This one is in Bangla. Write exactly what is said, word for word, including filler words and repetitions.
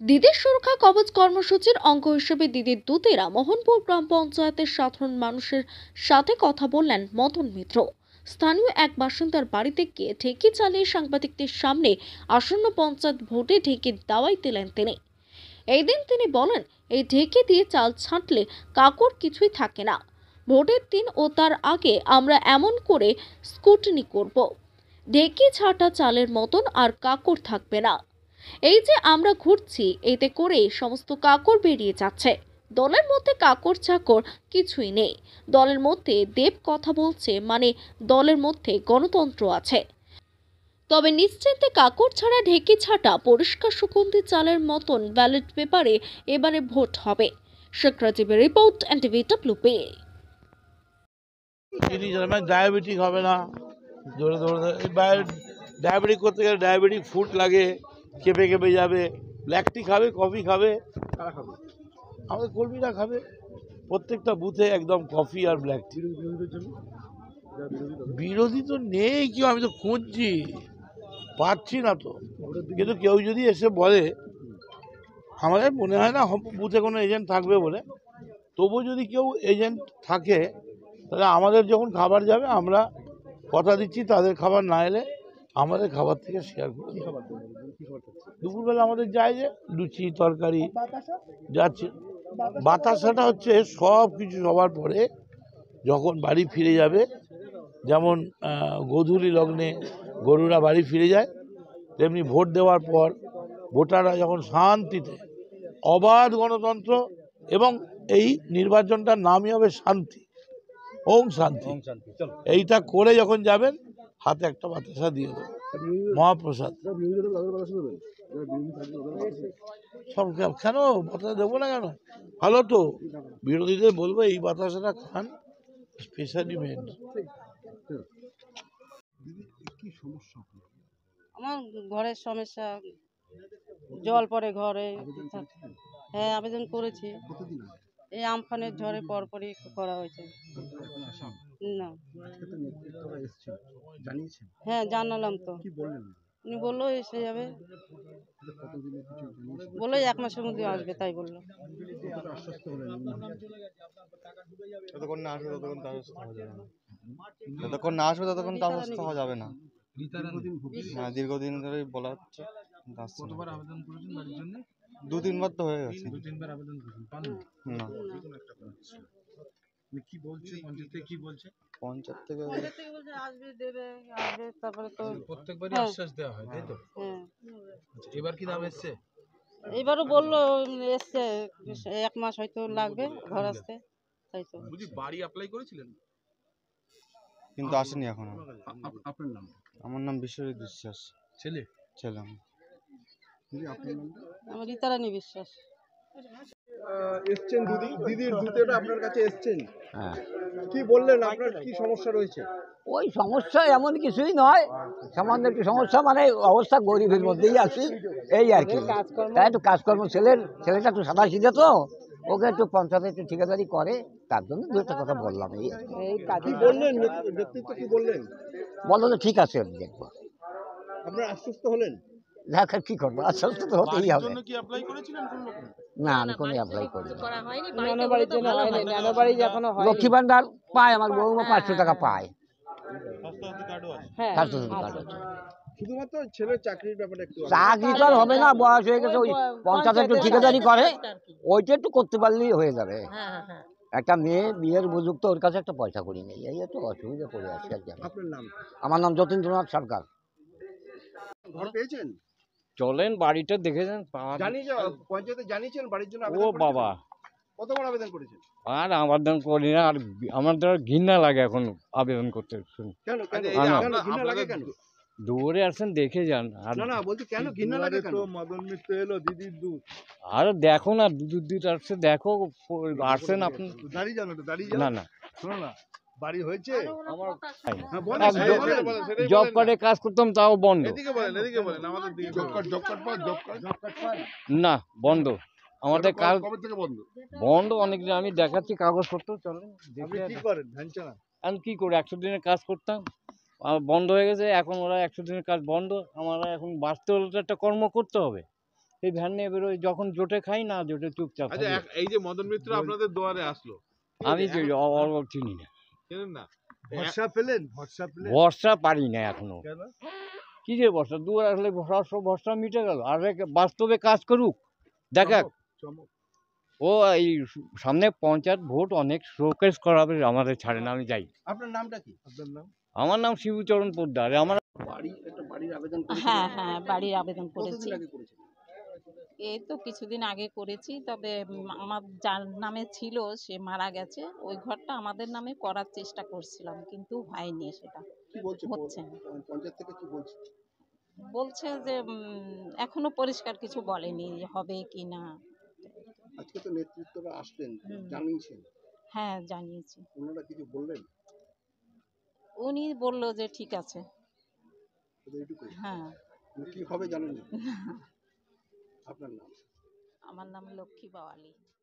দিদির সুরক্ষা কবচ কর্মসূচির অঙ্গ হিসেবে দিদির দূতেরা মোহনপুর গ্রাম পঞ্চায়েতের সাধারণ মানুষের সাথে কথা বললেন মদন মিত্র। স্থানীয় এক বাসিন্দার বাড়িতে গিয়ে ঢেকি চালিয়ে সাংবাদিকদের সামনে আসন্ন পঞ্চায়েত ভোটে ঢেকির দাওয়াই দিলেন তিনি। এই দিন তিনি বলেন, এই ঢেকি দিয়ে চাল ছাঁটলে কাকড় কিছুই থাকে না। ভোটের দিন ও তার আগে আমরা এমন করে স্কুটনি করব, ঢেকি ছাঁটা চালের মতন আর কাকড় থাকবে না। এই যে আমরা ঘুরছি, এতে করে সমস্ত কাকড় বেরিয়ে যাচ্ছে। দলের মধ্যে কাকড় চাকড় কিছুই নেই। দলের মধ্যে দেব কথা বলছে, মানে দলের মধ্যে গণতন্ত্র আছে। তবে নিশ্চিন্তে কাকড় ছাড়া ঢেকি ছাটা পরিষ্কার সুগন্ধি চালের মতন ব্যালট পেপারে এবারে ভোট হবে। শেখ রাজীবের report, N T V W B. Diabetic হবে না, দৌড়ে দৌড়ে ডায়াবেটিক করতে গেলে ডায়াবেটিক ফুড লাগে, কেঁপে কেঁপে যাবে। ব্ল্যাক টি খাবে, কফি খাবে, কারা খাবে? আমাদের কর্মীরা খাবে। প্রত্যেকটা বুথে একদম কফি আর ব্ল্যাক টি। বিরোধী তো নেই কেউ, আমি তো খুঁজছি, পাচ্ছি না তো। কিন্তু কেউ যদি এসে বলে, আমাদের মনে হয় না বুথে কোনো এজেন্ট থাকবে বলে, তবু যদি কেউ এজেন্ট থাকে তাহলে আমাদের যখন খাবার যাবে আমরা কথা দিচ্ছি তাদের খাবার না এলে আমাদের খাবার থেকে শেয়ার করে। দুপুরবেলা আমাদের যায় যে লুচি তরকারি যাচ্ছে। বাতাসাটা হচ্ছে সব কিছু সবার পরে যখন বাড়ি ফিরে যাবে, যেমন গোধূলি লগ্নে গরুরা বাড়ি ফিরে যায়, তেমনি ভোট দেওয়ার পর ভোটাররা যখন শান্তিতে, অবাধ গণতন্ত্র, এবং এই নির্বাচনটার নামই হবে শান্তি, ওম শান্তি, এইটা করে যখন যাবেন হাতে একটা বাতাসা দিয়ে দেবেন, মহাপ্রসাদ। সব কেন বাতাসা দেবো না কেন? ভালো তো, বিরোধীদের বলবো এই বাতাসাটা খান, স্পেশালি মেড। আমার ঘরের সমস্যা, জল পড়ে ঘরে। হ্যাঁ, আবেদন করেছি। এই আমফানের ঝড়ে পরপরই করা হয়েছে। না, হ্যাঁ জানালাম তো। উনি বললো এসে যাবে, বললো এক মাসের মধ্যে আসবে, তাই বললো। যতক্ষণ না আসবে ততক্ষণ যতক্ষণ না আসবে ততক্ষণ তো আশ্বস্ত হওয়া যাবে না। দীর্ঘদিন ধরে বলা হচ্ছে। কতবার আবেদন করেছেন বাড়ির জন্য? দু তিনবার তো হয়ে গেছে। দু তিনবার আবেদন করেছেন, পান না? কি বলছে পঞ্চায়েত থেকে? কি বলছে পঞ্চায়েত থেকে? বলছে আসবে, দেবে, আসবে, তারপরে তো প্রত্যেকবারই আশ্বাস দেওয়া হয়, তাই তো? হ্যাঁ। এবার কি দাম এসছে? এবারও বললো এসছে, এক মাস হয়তো লাগবে ঘর আসতে, তাই তো। বুঝি বাড়ি অ্যাপ্লাই করেছিলেন কিন্তু আসেনি এখনো। আপনার নাম? আমার নাম বিশ্বজিৎ বিশ্বাস। ছেলে? ছেলে। আমার রীতারানী বিশ্বাস। এসছেন দিদি, দিদির দূতেরা আপনার কাছে এসছেন। হ্যাঁ, কি বললেন, আপনার কি সমস্যা রয়েছে? ওই সমস্যা এমন কিছুই নয়, সামান্য একটু সমস্যা, মানে অবস্থা গরিবের মধ্যেই আছি, এই আর কি। তাই একটু কাজকর্ম, ছেলের ছেলেটা একটু সাদা সিধে তো, ওকে একটু পঞ্চায়েতে একটু ঠিকাদারি করে, তার জন্য দু একটা কথা বললাম। এই কি বললেন নেতৃত্ব, কি বললেন? বললো তো ঠিক আছে, দেখবো। আপনার আশ্বস্ত হলেন? দেখা কি করবো, আশ্বস্ত তো হতেই হবে। না, আমি কোনো অ্যাপ্লাই করিনি। লক্ষ্মী ভান্ডার পায়, আমার বৌমা পাঁচশো টাকা পায়। শুধুমাত্র ছেলের চাকরির ব্যাপারে একটু? চাকরি তো আর হবে না, বয়স হয়ে গেছে, ওই পঞ্চায়েত একটু ঠিকাদারি করে, ওইটা একটু করতে পারলেই হয়ে যাবে। একটা মেয়ে বিয়ের উপযুক্ত, ওর কাছে একটা পয়সা করি নেই, এই একটু অসুবিধা পড়ে আছে আর কি। আপনার নাম? আমার নাম যতীন্দ্রনাথ সরকার। ঘর পেয়েছেন? চলেন বাড়িটা দেখে যান। পঞ্চায়েতে জানিয়েছেন বাড়ির জন্য? ও বাবা, কতবার আবেদন করেছেন? আর আবেদন করি না, আর আমার দ্বারা ঘৃণা লাগে এখন আবেদন করতে। কেন ঘৃণা লাগে? কেন দূরে আসেন, দেখে যান। আর না না বলছি, কেন ঘৃণা লাগে? কেন? মদন মিত্র এলো, দিদির দুধ। আর দেখো না, দুধ দুধ আসছে, দেখো আসছেন আপনি। দাঁড়িয়ে যান, দাঁড়িয়ে যান। না না, শোনো না, বাড়ি হয়েছে আমার। জব কার্ডে কাজ করতাম, তাও বন্ধ। না, বন্ধ আমাদের কাজ, বন্ধ অনেক দিন। আমি দেখাচ্ছি কাগজপত্র, চলেন। আমি কি করি, একশো দিনের কাজ করতাম, বন্ধ হয়ে গেছে। এখন ওরা একশো দিনের কাজ বন্ধ, আমরা এখন বাঁচতে হলে তো একটা কর্ম করতে হবে। সেই ভ্যান নিয়ে বেরোয়, যখন জোটে খাই না জোটে চুপচাপ আচ্ছা থাকি। এক- এই যে মদন মিত্র আপনাদের দুয়ারে আসলো, আমি যে অ- অ- অ- চিনি না, চেনেন না? ভরসা পেলেন ভরসা পেলেন ভরসা পারি না এখনো। কেন? কি যে ভরসা, দুয়ার আসলে ভরসা ভরসা মিটে গেল, আর এক বাস্তবে কাজ করুক দেখাক। চমক, চমক। ও এই সামনে পঞ্চায়েত ভোট, অনেক শোকেস করাবে, আমাদের ছাড়ে না, আমি যাই। আপনার নামটা কি? আপনার নাম? আমার নাম শিবচরণ পোদ্দার। আমার বাড়ি একটা বাড়ির আবেদন করেছিলেন? হ্যাঁ হ্যাঁ বাড়ির আবেদন করেছি। কতদিন আগে করেছিলেন? এই তো কিছুদিন আগে করেছি, তবে উম, আমার যার নামে ছিল সে মারা গেছে। ওই ঘরটা আমাদের নামে করার চেষ্টা করছিলাম, কিন্তু হয়নি, সেটা কি বলছে হচ্ছে না। প- পঞ্চায়েত থেকে কি বলছে? বলছে যে উম, এখনো পরিষ্কার কিছু বলেনি যে হবে কি না। আজকে তো নেতৃত্বরা আসলেন, হুম। জানিয়েছেন, হ্যাঁ জানিয়েছি। ওনারা কিছু বললেন? উনি বললো যে ঠিক আছে। শুধু এইটুকুই? হ্যাঁ। মানে কি হবে জানেন না? আপনার নাম? আমার নাম লক্ষ্মী বাওয়ালি।